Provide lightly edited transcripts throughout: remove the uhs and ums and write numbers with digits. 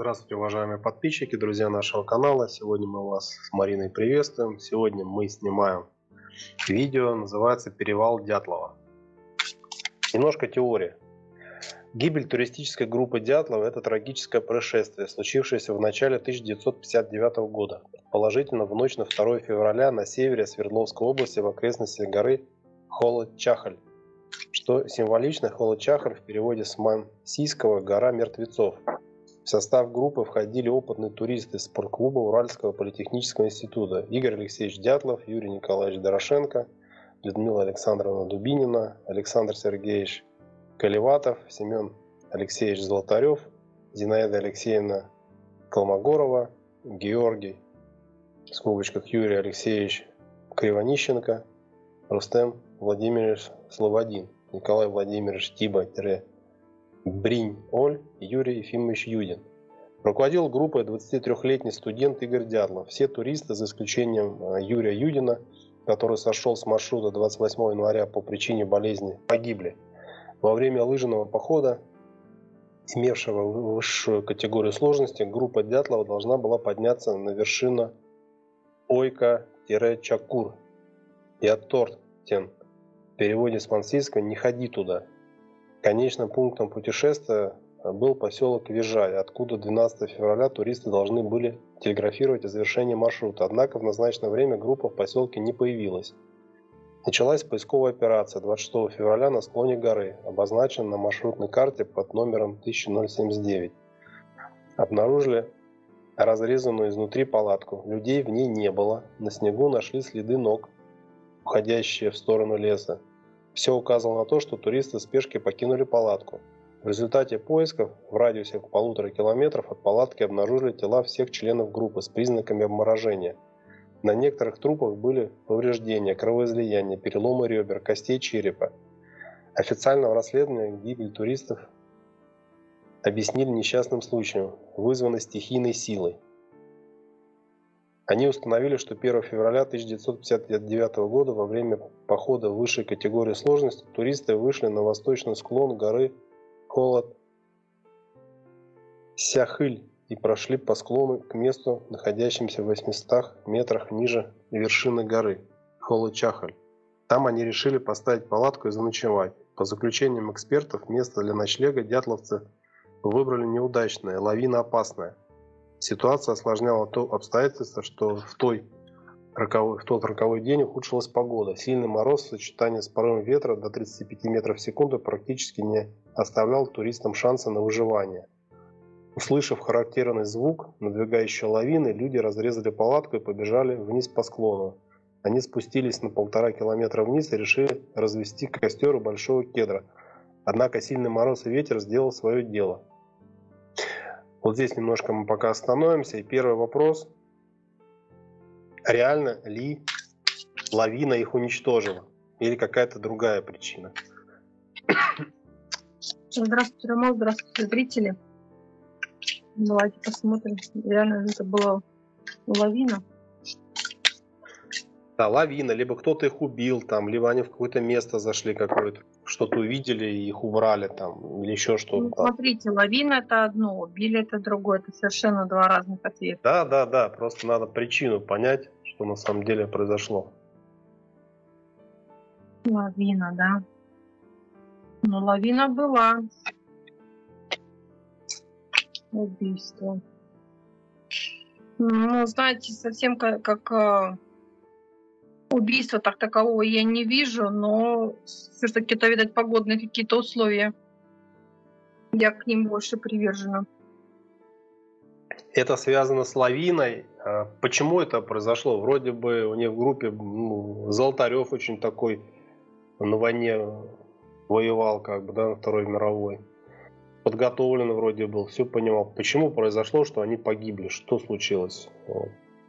Здравствуйте, уважаемые подписчики, друзья нашего канала. Сегодня мы вас с Мариной приветствуем. Сегодня мы снимаем видео, называется «Перевал Дятлова». Немножко теории. Гибель туристической группы Дятлова – это трагическое происшествие, случившееся в начале 1959 года. Предположительно, в ночь на 2 февраля на севере Свердловской области в окрестностях горы Холод-Чахаль, что символично. Холод-Чахаль в переводе с мансийского «гора мертвецов». В состав группы входили опытные туристы из спортклуба Уральского политехнического института: Игорь Алексеевич Дятлов, Юрий Николаевич Дорошенко, Людмила Александровна Дубинина, Александр Сергеевич Колеватов, Семен Алексеевич Золотарев, Зинаида Алексеевна Колмогорова, Георгий, в скобочках, Юрий Алексеевич Кривонищенко, Рустем Владимирович Слободин, Николай Владимирович Тиба Бринь-Оль, Юрий Ефимович Юдин. Руководил группой 23-летний студент Игорь Дятлов. Все туристы, за исключением Юрия Юдина, который сошел с маршрута 28 января по причине болезни, погибли. Во время лыжного похода, имевшего высшую категорию сложности, группа Дятлова должна была подняться на вершину Ойка-Чакур и Аттортен. В переводе с мансийского «не ходи туда». Конечным пунктом путешествия был поселок Вижай, откуда 12 февраля туристы должны были телеграфировать о завершении маршрута. Однако в назначенное время группа в поселке не появилась. Началась поисковая операция 26 февраля на склоне горы, обозначенной на маршрутной карте под номером 1079. Обнаружили разрезанную изнутри палатку. Людей в ней не было. На снегу нашли следы ног, уходящие в сторону леса. Все указывало на то, что туристы в спешке покинули палатку. В результате поисков в радиусе 1,5 километров от палатки обнаружили тела всех членов группы с признаками обморожения. На некоторых трупах были повреждения, кровоизлияния, переломы ребер, костей черепа. Официального расследования гибель туристов объяснили несчастным случаем, вызванной стихийной силой. Они установили, что 1 февраля 1959 года во время похода высшей категории сложности туристы вышли на восточный склон горы Холод-Сяхыль и прошли по склону к месту, находящемуся в 800 метрах ниже вершины горы Холод-Чахаль. Там они решили поставить палатку и заночевать. По заключениям экспертов, место для ночлега дятловцы выбрали неудачное, лавина опасная. Ситуация осложняла то обстоятельство, что в тот роковой день ухудшилась погода. Сильный мороз в сочетании с порывом ветра до 35 метров в секунду практически не оставлял туристам шанса на выживание. Услышав характерный звук надвигающей лавины, люди разрезали палатку и побежали вниз по склону. Они спустились на 1,5 километра вниз и решили развести костер у большого кедра. Однако сильный мороз и ветер сделал свое дело. Вот здесь немножко мы пока остановимся. И первый вопрос. Реально ли лавина их уничтожила? Или какая-то другая причина? Здравствуйте, Роман. Здравствуйте, зрители. Давайте посмотрим. Реально это была лавина. Да, лавина. Либо кто-то их убил, там, либо они в какое-то место зашли, какое-то, что-то увидели и их убрали там, или еще что-то. Ну, смотрите, лавина это одно, убили это другое. Это совершенно два разных ответа. Да. Просто надо причину понять, что на самом деле произошло. Лавина, да. Ну, лавина была. Убийство. Ну, знаете, совсем как убийство так такового я не вижу, но все-таки это, видать, погодные какие-то условия. Я к ним больше привержена. Это связано с лавиной. Почему это произошло? Вроде бы у них в группе Золотарев очень такой на войне воевал, как бы, да, на Второй мировой. Подготовлен вроде был, все понимал. Почему произошло, что они погибли? Что случилось? Вот.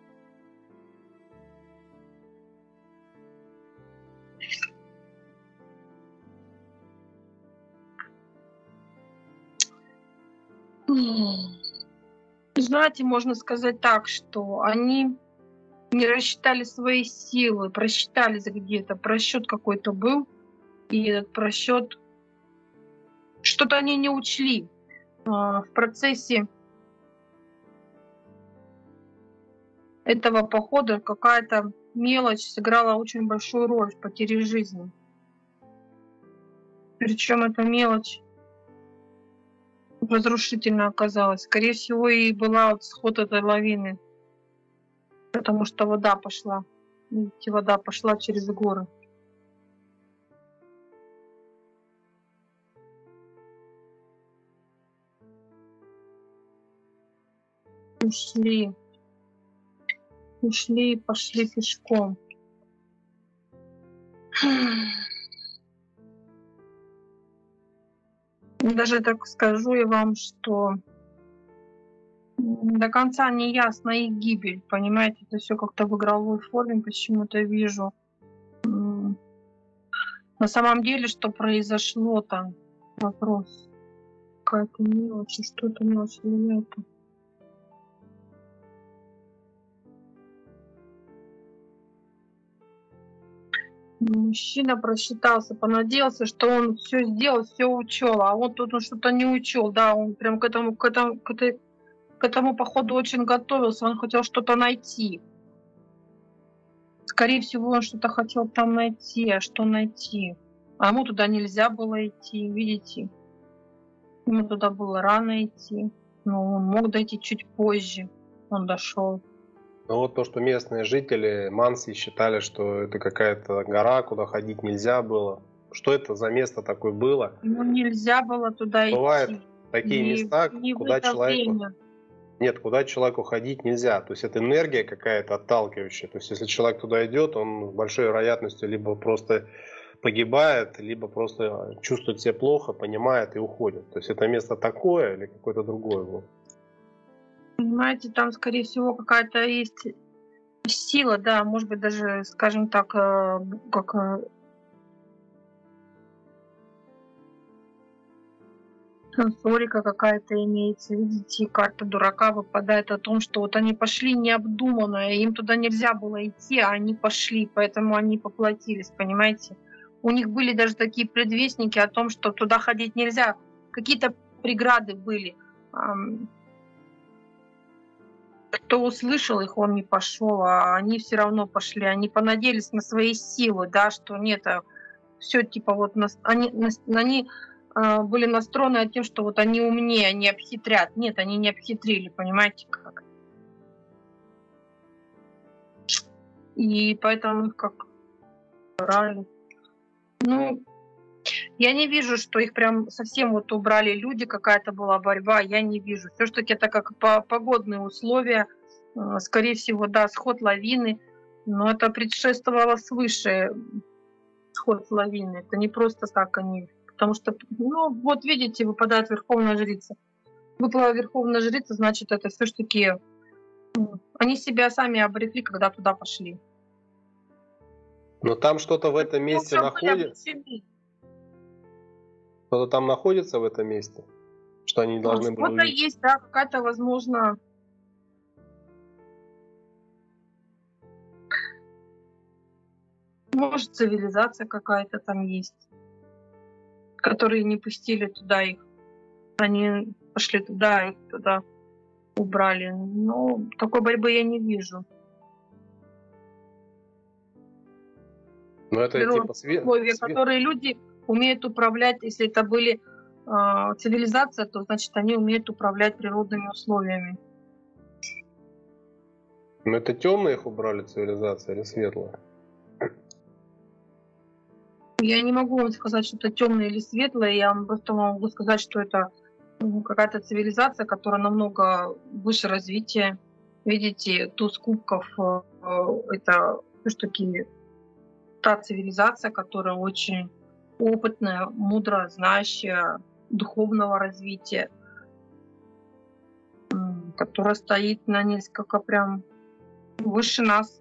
Знаете, можно сказать так, что они не рассчитали свои силы, просчитались где-то, просчет какой-то был, и этот просчет что-то они не учли в процессе этого похода какая-то мелочь сыграла очень большую роль в потере жизни. Причем эта мелочь разрушительно оказалась. Скорее всего, и была вот сход этой лавины, потому что вода пошла. Видите, вода пошла через горы. Ушли и пошли пешком. Даже так скажу я вам, что до конца не ясна их гибель. Понимаете, это все как-то в игровой форме почему-то вижу. На самом деле, что произошло там? Вопрос. Какая-то мелочь, что это мелочь или это? Мужчина просчитался, понадеялся, что он все сделал, все учел, а он тут что-то не учел, да, он прям к этому походу очень готовился, он хотел что-то найти. Скорее всего, он что-то хотел там найти, а что найти? А ему туда нельзя было идти, видите? Ему туда было рано идти, но он мог дойти чуть позже, он дошел. Ну вот то, что местные жители Манси считали, что это какая-то гора, куда ходить нельзя было. Что это за место такое было? Ему нельзя было туда Бывают идти. такие места, куда человеку ходить нельзя. То есть это энергия какая-то отталкивающая. То есть если человек туда идет, он с большой вероятностью либо просто погибает, либо просто чувствует себя плохо, понимает и уходит. То есть это место такое или какое-то другое было? Понимаете, там, скорее всего, какая-то есть сила, да, может быть, даже, скажем так, как сенсорика какая-то имеется. Видите, карта дурака выпадает о том, что вот они пошли необдуманно, им туда нельзя было идти, а они пошли, поэтому они поплатились, понимаете? У них были даже такие предвестники о том, что туда ходить нельзя. Какие-то преграды были. Кто услышал их, он не пошел, а они все равно пошли. Они понадеялись на свои силы, да, что нет, все типа вот они были настроены тем, что вот они умнее, они обхитрят. Нет, они не обхитрили, понимаете как? И поэтому их как брали. Ну, я не вижу, что их прям совсем вот убрали люди, какая-то была борьба, я не вижу. Все-таки это как погодные условия, скорее всего, да, сход лавины, но это предшествовало свыше сход лавины. Это не просто так они, потому что, ну, вот видите, выпадает Верховная Жрица. Выпала Верховная Жрица, значит, это все-таки они себя сами обрекли, когда туда пошли. Но там что-то в этом месте находится. Что-то там находится в этом месте, что они должны были увидеть. Что-то есть, да, какая-то, возможно, может, цивилизация какая-то там есть, которые не пустили туда их. Они пошли туда, их туда убрали. Но такой борьбы я не вижу. Но это типа условия, которые люди умеют управлять. Если это были цивилизация, то значит они умеют управлять природными условиями. Но это темные их убрали цивилизация или светлая? Я не могу вам сказать, что это темное или светлое. Я вам просто могу сказать, что это какая-то цивилизация, которая намного выше развития. Видите, туз кубков это все-таки та цивилизация, которая очень опытная, мудрая, знающая духовного развития, которая стоит на несколько прям выше нас.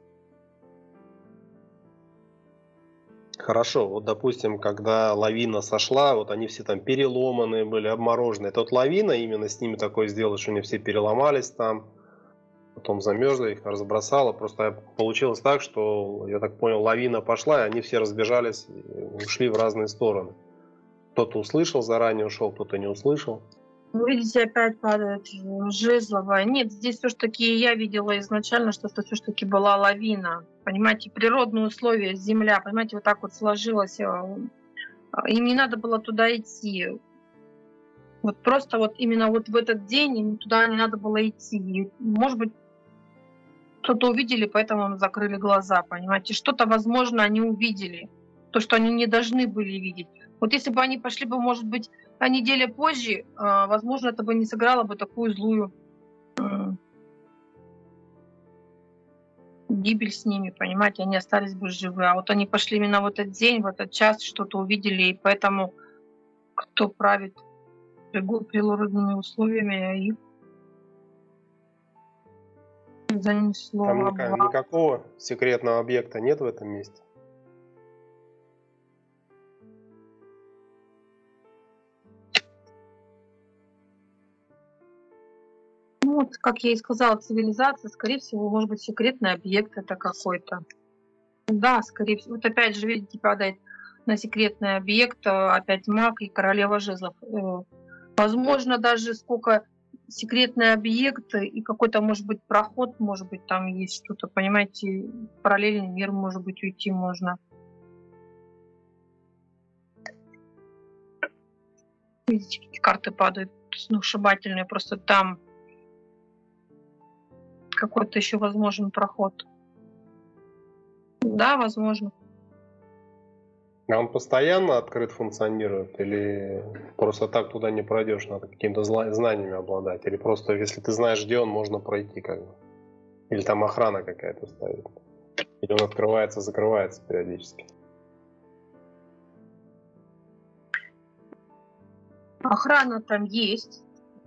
Хорошо, вот допустим, когда лавина сошла, вот они все там переломанные были, обмороженные. Это вот лавина именно с ними такое сделала, что они все переломались там, потом замерзли, их разбросало. Просто получилось так, что, я так понял, лавина пошла, и они все разбежались, ушли в разные стороны. Кто-то услышал, заранее ушел, кто-то не услышал. Вы видите, опять падает жезловая. Нет, здесь все-таки я видела изначально, что это все-таки была лавина. Понимаете, природные условия, земля, понимаете, вот так вот сложилось. Им не надо было туда идти. Вот просто вот именно вот в этот день им туда не надо было идти. И, может быть, что-то увидели, поэтому им закрыли глаза, понимаете. Что-то, возможно, они увидели, то, что они не должны были видеть. Вот если бы они пошли бы, может быть, на неделю позже, возможно, это бы не сыграло бы такую злую гибель с ними, понимаете, они остались бы живы. А вот они пошли именно в этот день, в этот час, что-то увидели, и поэтому кто правит природными условиями, их занесло Там обвал. никакого секретного объекта нет в этом месте? Ну, вот, как я и сказала, цивилизация, скорее всего, может быть, секретный объект это какой-то. Да, скорее всего. Вот опять же, видите, падает на секретный объект опять маг и королева жезлов. Возможно, даже сколько секретный объект и какой-то, может быть, проход, может быть, там есть что-то, понимаете, параллельный мир, может быть, уйти можно. Видите, какие карты падают сногсшибательные, просто там какой-то еще возможен проход. Да, возможно. А он постоянно открыт функционирует? Или просто так туда не пройдешь, надо какими-то знаниями обладать? Или просто, если ты знаешь, где он, можно пройти как бы? Или там охрана какая-то стоит? Или он открывается, закрывается периодически? Охрана там есть.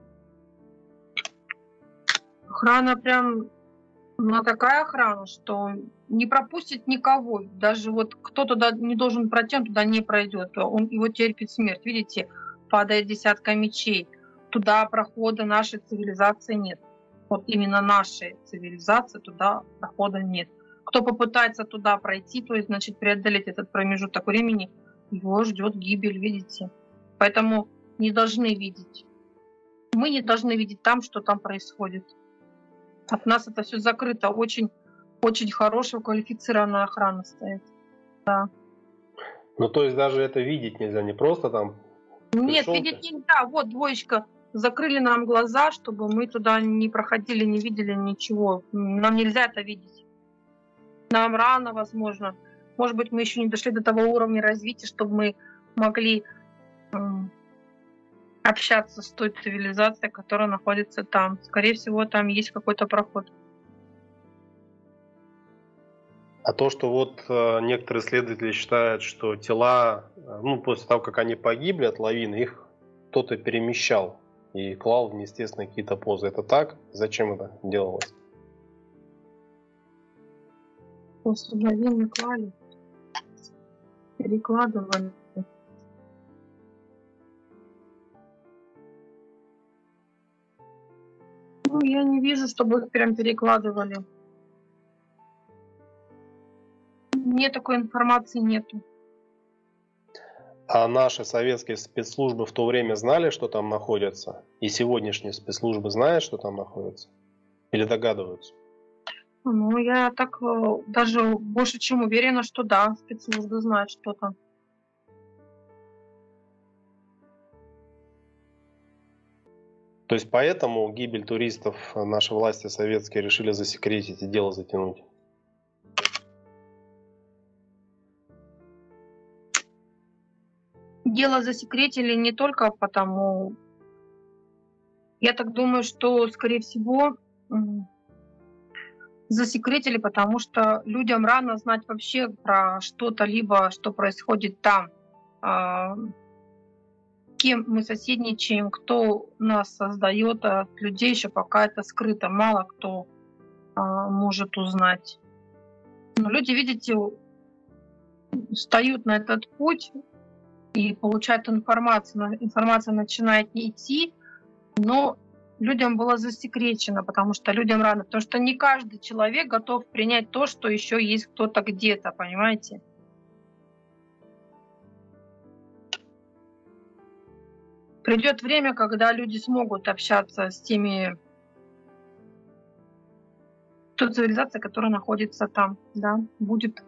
Охрана прям, ну, такая охрана, что не пропустит никого. Даже вот кто туда не должен пройти, он туда не пройдет. Он его терпит смерть. Видите, падает десятка мечей. Туда прохода нашей цивилизации нет. Вот именно нашей цивилизации туда прохода нет. Кто попытается туда пройти, то есть, значит, преодолеть этот промежуток времени, его ждет гибель, видите. Поэтому не должны видеть. Мы не должны видеть там, что там происходит. От нас это все закрыто. Очень, очень хорошая квалифицированная охрана стоит. Да. Ну, то есть даже это видеть нельзя, не просто там Нет, пришел видеть ты. нельзя. Вот двоечка. Закрыли нам глаза, чтобы мы туда не проходили, не видели ничего. Нам нельзя это видеть. Нам рано, возможно. Может быть, мы еще не дошли до того уровня развития, чтобы мы могли общаться с той цивилизацией, которая находится там. Скорее всего, там есть какой-то проход. А то, что вот некоторые исследователи считают, что тела, ну, после того, как они погибли от лавины, их кто-то перемещал и клал в неестественные какие-то позы. Это так? Зачем это делалось? После лавины клали, перекладывали. Ну, я не вижу, чтобы их прям перекладывали. Мне такой информации нету. А наши советские спецслужбы в то время знали, что там находятся? И сегодняшние спецслужбы знают, что там находятся? Или догадываются? Ну, я так даже больше чем уверена, что да, спецслужбы знают, что там. То есть поэтому гибель туристов наши власти советские решили засекретить и дело затянуть? Дело засекретили не только потому... Я так думаю, что, скорее всего, засекретили, потому что людям рано знать вообще про что-то, либо что происходит там, кем мы соседничаем, кто нас создает, от людей еще пока это скрыто, мало кто может узнать. Но люди, видите, встают на этот путь и получают информацию. Информация начинает идти, но людям было засекречено, потому что людям рано. Потому что не каждый человек готов принять то, что еще есть кто-то где-то, понимаете? Придет время, когда люди смогут общаться с той цивилизацией, которая находится там, да, будет.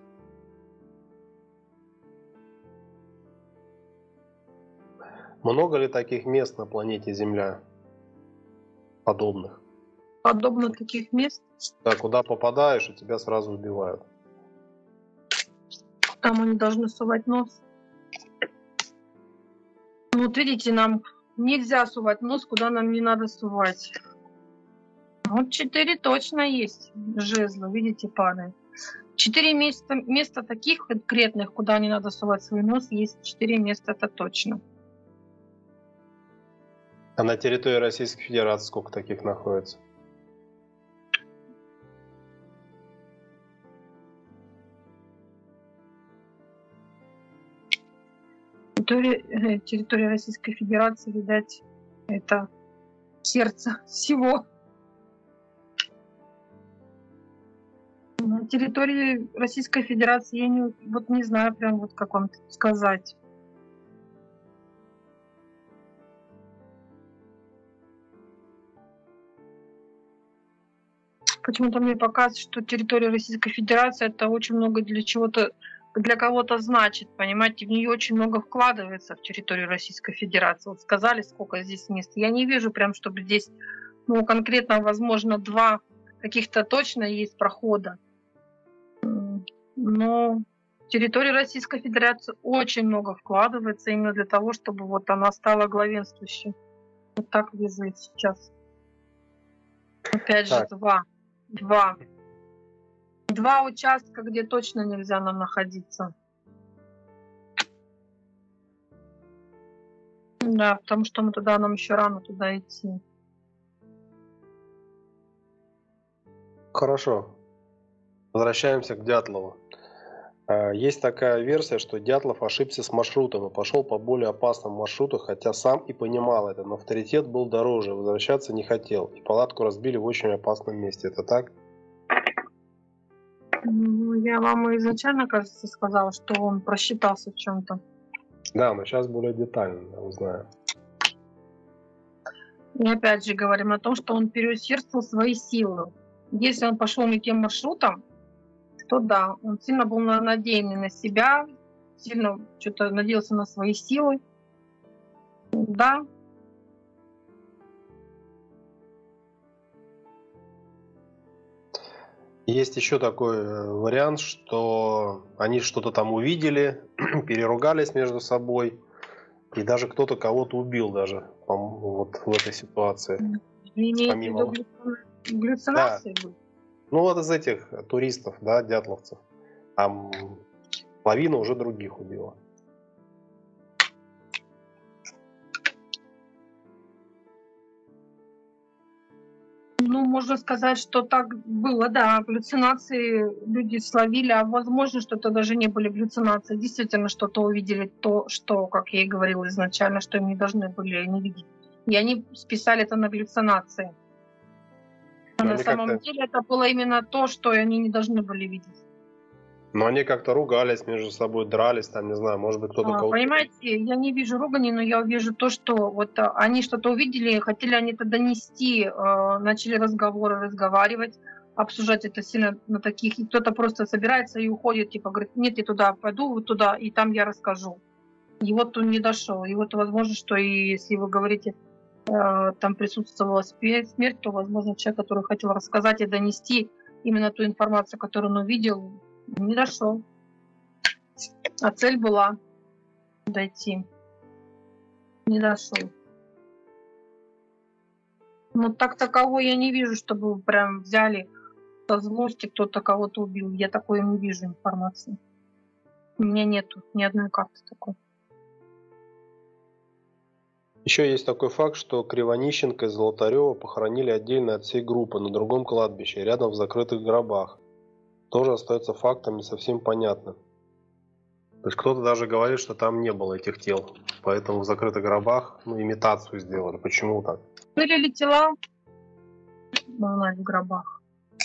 Много ли таких мест на планете Земля подобных? Подобно таких мест, Да, куда попадаешь, и тебя сразу убивают. там они должны сувать нос. Ну, вот видите, нам нельзя сувать нос, куда нам не надо сувать. Вот 4 точно есть жезла, видите, падает. 4 места таких конкретных, куда не надо сувать свой нос, есть 4 места, это точно. А на территории Российской Федерации сколько таких находится? Территория Российской Федерации, видать, это сердце всего. На территории Российской Федерации я не знаю прям вот как вам сказать. Почему-то мне показывает, что территория Российской Федерации это очень много для кого-то значит, понимаете, в нее очень много вкладывается в территорию Российской Федерации. Вот сказали, сколько здесь мест. Я не вижу прям, чтобы здесь, конкретно, возможно, 2 каких-то точно есть прохода. Но в территории Российской Федерации очень много вкладывается именно для того, чтобы вот она стала главенствующей. Вот так вижу я сейчас. Опять же, два участка, где точно нельзя нам находиться. Да, потому что нам еще рано туда идти. Хорошо. Возвращаемся к Дятлову. Есть такая версия, что Дятлов ошибся с маршрутом и пошел по более опасному маршруту, хотя сам и понимал это, но авторитет был дороже, возвращаться не хотел, и палатку разбили в очень опасном месте. Это так? Я вам изначально, кажется, сказала, что он просчитался в чем-то. Да, но сейчас более детально узнаем. И опять же говорим о том, что он переусердствовал свои силы. Если он пошел не тем маршрутом, то да, он сильно был надеянный на себя, сильно что-то надеялся на свои силы. Да. Есть еще такой вариант, что они что-то там увидели, переругались между собой, и даже кто-то кого-то убил даже вот в этой ситуации. Вы имеете в виду галлюцинации? Да. Ну вот из этих туристов, да, дятловцев. Там половина уже других убила. Можно сказать, что так было, да, галлюцинации люди словили, а возможно, что это даже не были галлюцинации, действительно что-то увидели, то, что, как я и говорила изначально, что им не должны были не видеть. И они списали это на галлюцинации. А на самом деле это было именно то, что они не должны были видеть. Но они как-то ругались между собой, дрались, там, не знаю, может быть, кто-то кого-то... Понимаете, я не вижу ругани, но я вижу то, что вот они что-то увидели, хотели они это донести, начали разговаривать, обсуждать это сильно на таких, и кто-то просто собирается и уходит, типа говорит, нет, я туда пойду, вот туда, и там я расскажу. И вот он не дошел. И вот возможно, что и если вы говорите, там присутствовала смерть, то, возможно, человек, который хотел рассказать и донести именно ту информацию, которую он увидел, не дошел. А цель была дойти. Не дошел. Но так таковой я не вижу, чтобы прям взяли со злости кто-то кого-то убил. Я такой не вижу информации. У меня нету ни одной карты такой. Еще есть такой факт, что Кривонищенко и Золотарева похоронили отдельно от всей группы на другом кладбище, рядом в закрытых гробах. Тоже остается фактом не совсем понятным. То есть кто-то даже говорит, что там не было этих тел. Поэтому в закрытых гробах имитацию сделали. Почему так? Были ли тела в гробах?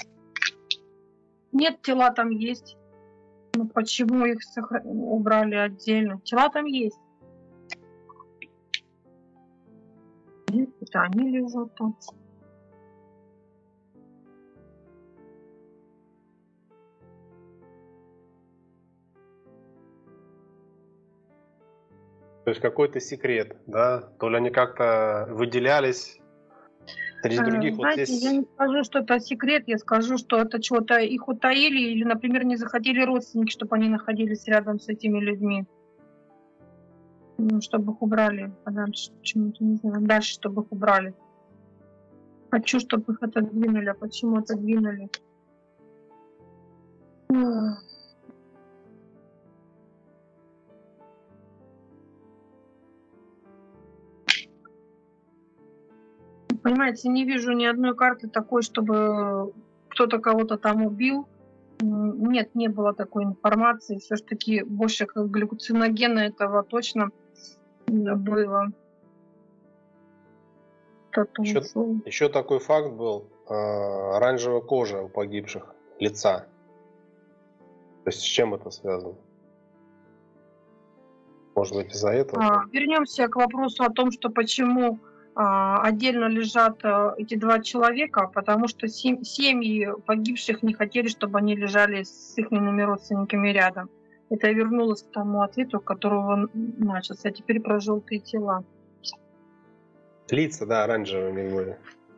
Нет, тела там есть. Но почему их убрали отдельно? Тела там есть. Нет, это они лежат там. То есть какой-то секрет, да? То ли они как-то выделялись среди других. Вот Знаете, я здесь не скажу, что это секрет, я скажу, что это чего-то их утаили или, например, не захотели родственники, чтобы они находились рядом с этими людьми. Ну, чтобы их убрали подальше. Почему-то, не знаю, дальше, чтобы их убрали. Хочу, чтобы их отодвинули. А почему отодвинули? Понимаете, не вижу ни одной карты такой, чтобы кто-то кого-то там убил. Нет, не было такой информации. Все-таки больше как галлюциногена этого точно было. Еще такой факт был. Оранжевая кожа у погибших, лица. То есть с чем это связано? Может быть, из-за этого? Вернемся к вопросу о том, что почему отдельно лежат эти два человека, потому что семьи погибших не хотели, чтобы они лежали с их родственниками рядом. Это я вернулась к тому ответу, которого начался. А теперь про желтые тела. Лица, да, оранжевыми были.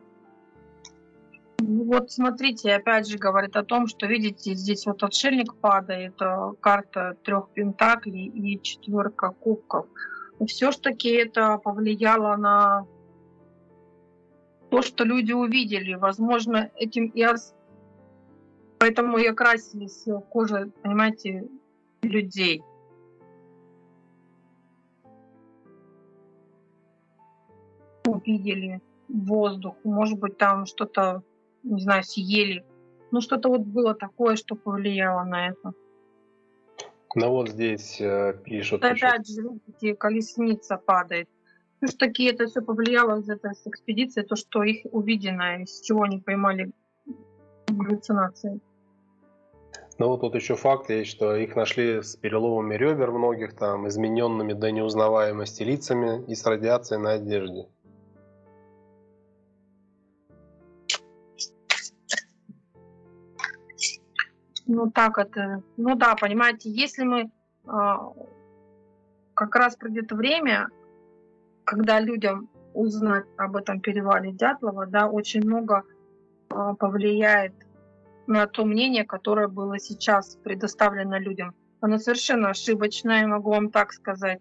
Вот смотрите, опять же говорит о том, что, видите, здесь вот отшельник падает, карта 3 пентаклей и 4 кубков. Все-таки это повлияло на то, что люди увидели. Возможно, этим поэтому и окрасились кожа, понимаете, людей. Увидели воздух, может быть, там что-то, не знаю, съели. Ну, что-то вот было такое, что повлияло на это. Ну вот здесь пишут. Опять же, видите, колесница падает. Все-таки это все повлияло из этой экспедиции, то, что их увиденное, из чего они поймали галлюцинации. Ну вот тут еще факт есть, что их нашли с переломами ребер многих, там, измененными до неузнаваемости лицами и с радиацией на одежде. Ну так это, ну да, понимаете, если мы как раз придет время, когда людям узнать об этом перевале Дятлова, да, очень много повлияет на то мнение, которое было сейчас предоставлено людям. Оно совершенно ошибочное, я могу вам так сказать.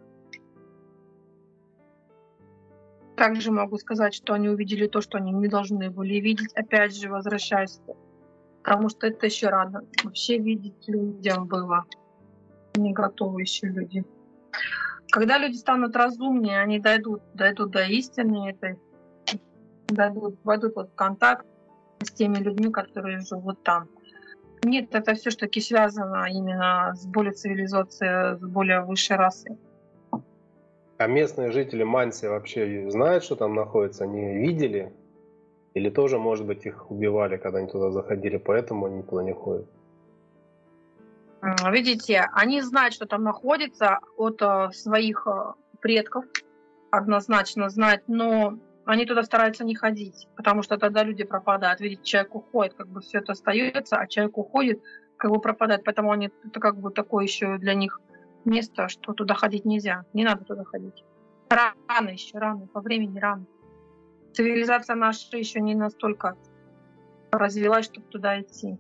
Также могу сказать, что они увидели то, что они не должны были видеть. Опять же, возвращаясь, потому что это еще рано. Вообще видеть людям было не готовы еще люди. Когда люди станут разумнее, они дойдут до истины этой, войдут в контакт с теми людьми, которые живут там. Нет, это все-таки связано именно с более цивилизацией, с более высшей расой. А местные жители Манси вообще знают, что там находится? Они видели? Или тоже, может быть, их убивали, когда они туда заходили, поэтому они туда не ходят? Видите, они знают, что там находится от своих предков, однозначно знают, но они туда стараются не ходить, потому что тогда люди пропадают. Видите, человек уходит, как бы все это остается, а человек уходит, как бы пропадает. Поэтому это как бы такое еще для них место, что туда ходить нельзя. Не надо туда ходить. Рано еще, рано, по времени рано. Цивилизация наша еще не настолько развилась, чтобы туда идти.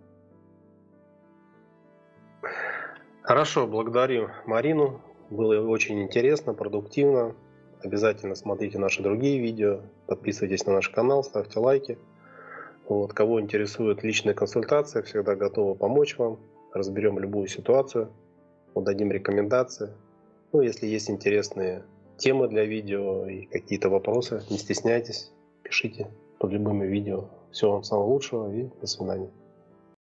Хорошо, благодарю Марину. Было очень интересно, продуктивно. Обязательно смотрите наши другие видео, подписывайтесь на наш канал, ставьте лайки. Вот, кого интересует личная консультация, всегда готовы помочь вам. Разберем любую ситуацию, дадим рекомендации. Ну, если есть интересные темы для видео и какие-то вопросы, не стесняйтесь, пишите под любыми видео. Всего вам самого лучшего и до свидания.